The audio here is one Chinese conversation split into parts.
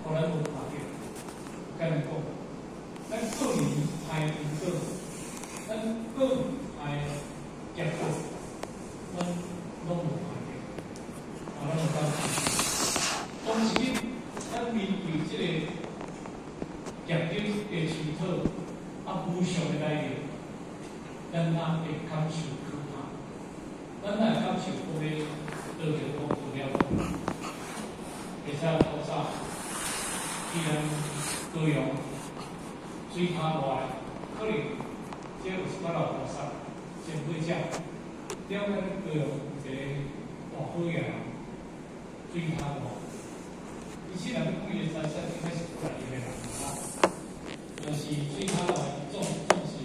互咱无看到，甲咱讲，咱个人爱因果，咱个人爱结果，咱拢无看到，咱有当时，当时咱面对这个业绩的取讨，无常的来临，咱哪会感受可怕？咱哪会感受讲要得着讲不了？会使菩萨，既然高阳水塔外，可能这有一寡老菩萨先会讲，了解高阳一个大好样，水塔外，以前人讲伊山应该是过来伊个人啊，但是水塔外总是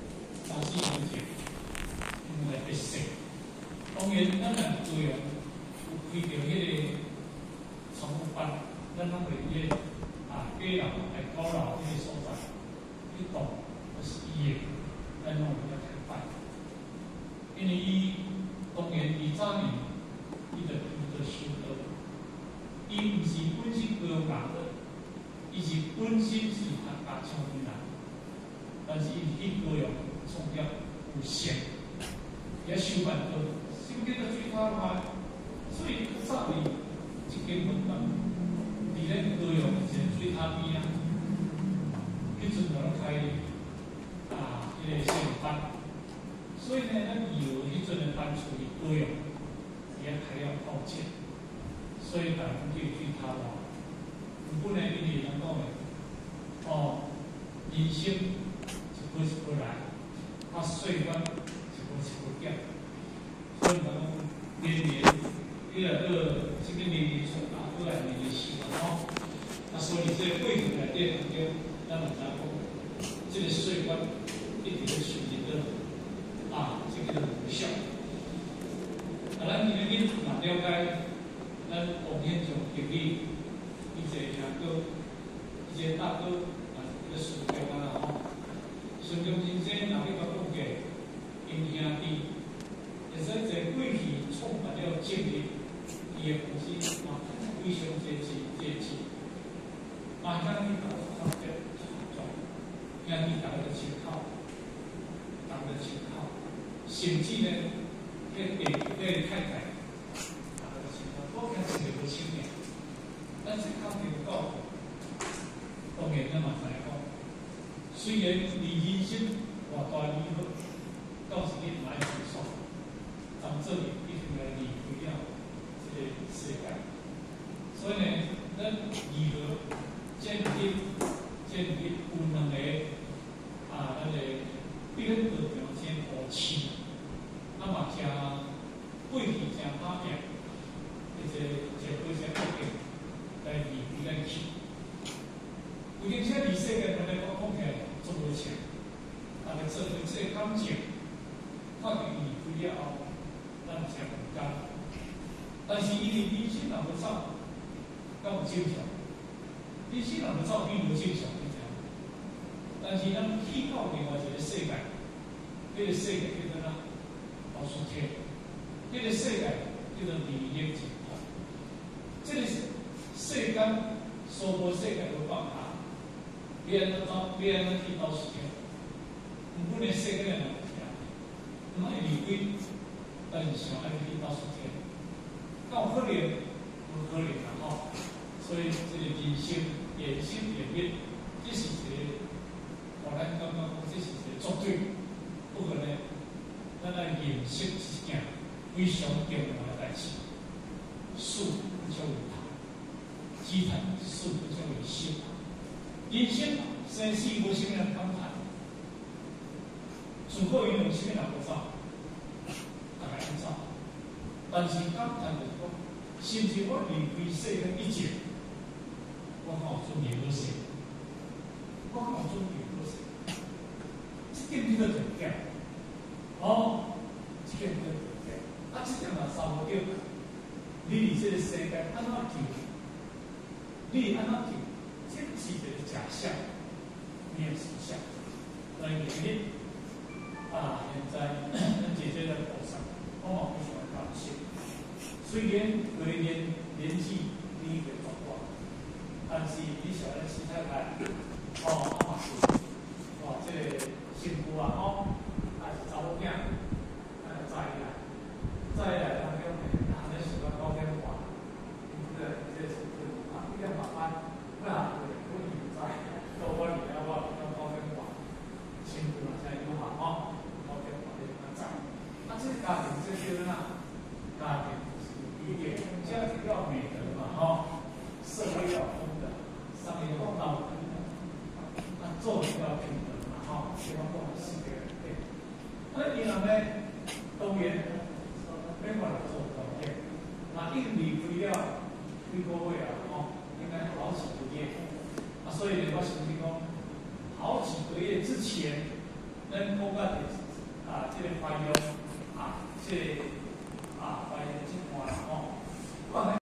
3、4年前，因为被洗。当然，咱若高阳有开着迄个宠物班，咱拢会去家人来高楼迄个所在去动，就是伊个，咱拢会去拜。因为伊当然早年伊就修道，伊毋是本身高人的，伊是本身是客家乡的人，但是伊去高阳创业有成，也修办到，修建到水塔外，所以早年一间门堂。伫咱高阳以前水塔边啊，迄阵就开迄个摄影班，所以呢，咱以后迄阵的班处于高阳，也开了道歉，所以大家去水塔外。本来因为人讲的，人生一步一步来，岁月一步一步减，所以讲年年这个年从过来年死所以这个过程内底当中，咱就知讲，这个岁月一直在顺着这个无效。咱今日若了解，咱王显宗经理，伊一个兄哥，伊一个大哥，一个孙中啊孙中先生若要甲讲过，因兄弟，会使在过去创办了正义，伊的公司非常节制。向你大家发展合作，向你大家参考，甚至呢，太太，大家参考，我看是个青年，但是考虑到，当然咱嘛知讲，虽然离人生偌大离合，到时你来结束，咱这里一定来离开了这个世界，所以呢，咱如何？建立有两个咱个比咱高强先和气，嘛正过去正打拼，非常决定来离开咱去。有阵时离世界，咱来讲起来做无钱，大家做这个感情，看见离开了后，咱真唔甘。但是因为人生若要走，敢有正常？你虽然不走，并无正常，但是咱去到另外一个世界，这个世界叫做老师天，这个世界叫做利益集团，这个世间所无世界无办法，要安怎走，要安怎去老师天？不过呢，世界人唔爱离开，但是想爱去老师天，有可能，无可能啦所以这个人生延伸延灭，这是一个，我咱感觉讲这是一个绝对，不可能，咱来延伸一件非常重要的代志。树不叫为塔，基坛树不叫为心。人生生死无啥物人感叹，除可因有啥物人无走，大概安走。但是感叹就是讲，甚至我离开世间以前。我看有做业好势，我看有做业好势，这点叫做重点。这点叫重点。这点若扫无着，你离这个世界安怎救？你安怎救？这是一个假象，你也实相。所以今日现在咱姐姐在路上，我嘛非常感谢。虽然每年年纪比较大。 但是你小人心态来，嘛是，这个幸福啊，还是查某囝，在来，当中安尼想到9点半，这是1点半班，不然我唔知，到我而家我9点半，幸福啊，才有效9点半你就知。这个家庭这些人啊，家庭是一点，家庭要美德嘛，社会要公德，上面要道德，做人要平等嘛，希望我们世界人对。因为呢，当然，免话来做条件，印尼开了几个月啊，应该好几个月，所以呢，我相信讲，好几个月之前，咱国家伫